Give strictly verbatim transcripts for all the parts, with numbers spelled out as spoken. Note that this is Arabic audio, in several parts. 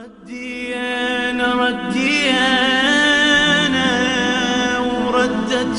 ردينا ردينا وردت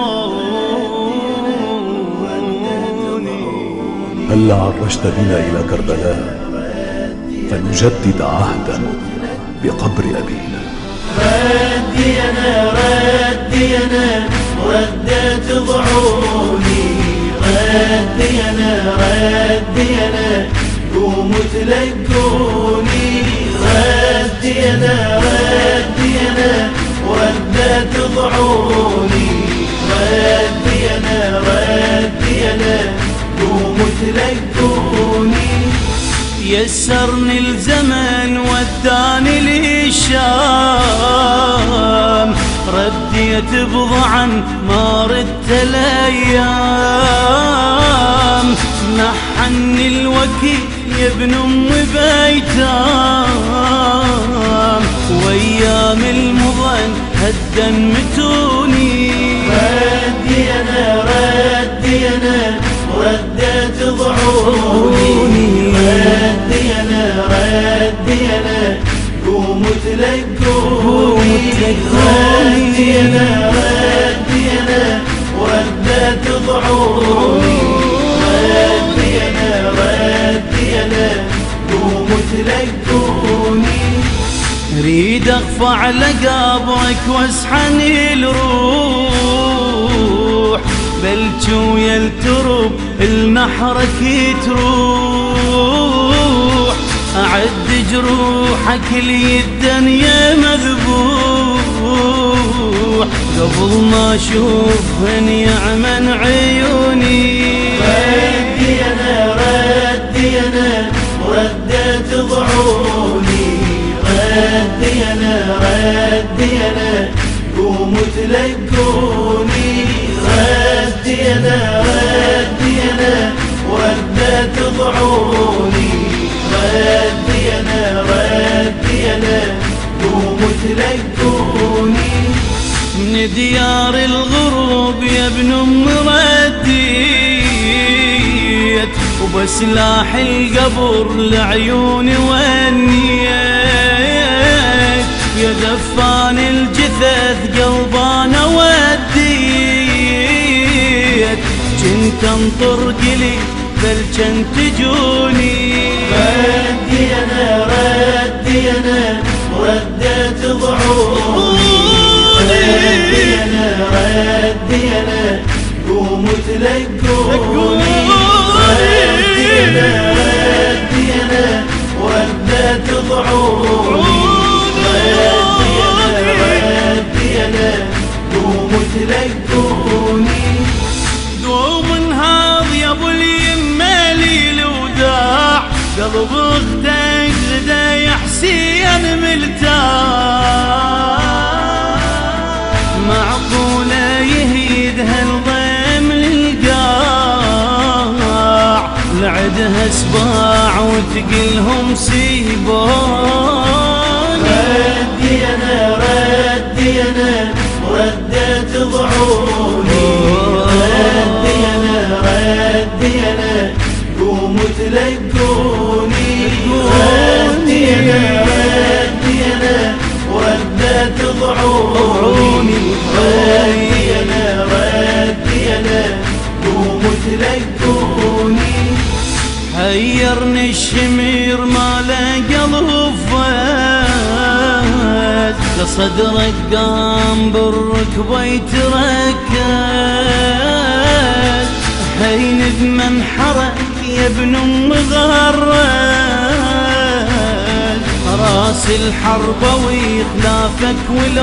ضوني. هلا عرجت بنا إلى كربلاء فنجدد عهدا بقبر أبينا. ردينا ردينا ردت ضعوني. ردينا ردينا قوموا تلقوني. ردينا ردينا ردت ضعوني. ردينا ردينا قوموا تلقوني. يسرني الزمن وداني للشام. رديت بضعا ما ردت الايام. نحني الوكيل يا ابن ام بيتام. وايام المضن هدا متوني. ردينا ردينا ردت ضعوني. ردينا ردينا قوموا تلقوني. ردينا ردينا ردت ضعوني. ردينا ردينا قوموا تلقوني. ريد اخفى على قبرك واسحني الروح. بلجو يا الترب النحرك تروح. أعد جروحك لي الدنيا مذبوح. قبل ما أشوف يعمن عيوني. ردينا ردينا ردت ضعوني. ردينا ردينا قوموا تلقوني. ردينا ردينا ردت ضعوني. ردينا ردينا قوموا تلقوني. من ديار الغروب يا ابن ام رديت. وبسلاح القبر لعيوني ونيت. يا دفان الجثث قلبانا وديت. جنت انطر قلي بل جنت تجوني. ردينا ردينا ردت ضعوني. ردينا ردينا قوموا تلقوني. ردينا ردينا ردت ضعوني. ردينا ردينا قوموا تلقوني. دوم انهاض يا ابو اليمه ليل وداع. قلب اختك غدا يا حسين مرتاح. معقوله يهيد هالضيم للقاع. لعدها سباع وتقلهم سيبون. ردينا ردينا ردت ضعوني. ردينا ردينا قوموا تلقوني. ردينا ردينا ردت ضعوني. ردينا ردينا قوموا تلقوني. حيرني الشمير ما له قلب فات. لصدرك قام بالركبه يتركز. حين بمنحرك يا ابن ام غرد. راس الحربوي خلافك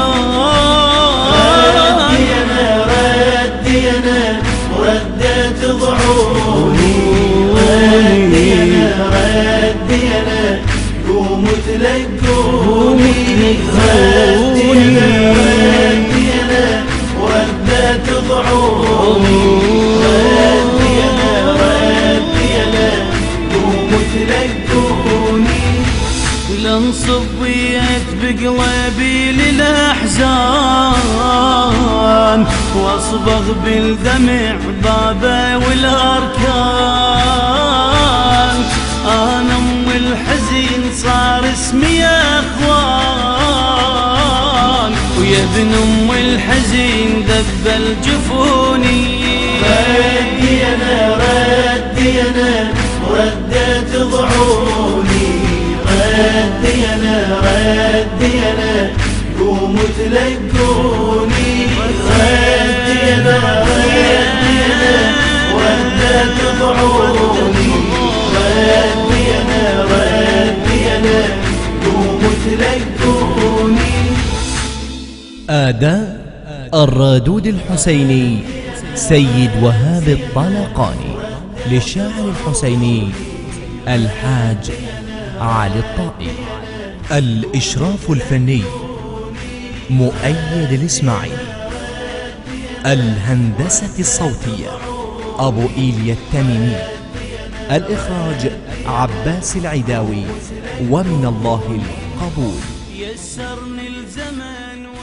ولاد. ردينا ردينا ردت ضعوني. ردينا ردينا قوموا تلقوني. ردينا ردينا ردت ضعوني. ردينا ردينا قوموا تلقوني. لانصبيت بقلبي للأحزان. واصبغ بالدمع بابه والأركان. أنا أم الحزين صار اسمي ابن ام الحزين ذبل جفوني. ردي انا ردي انا رديت ضعوني، ردي انا ردي انا قوموا تلقوني، ردي انا ردي انا رديت ضعوني، ردي انا ردي انا قوموا تلقوني. أداء الرادود الحسيني سيد وهاب الطلقاني، للشاعر الحسيني الحاج علي الطائي. الإشراف الفني مؤيد الإسماعيلي. الهندسة الصوتية أبو إيليا التميمي. الإخراج عباس العداوي، ومن الله القبول. يسرني الزمن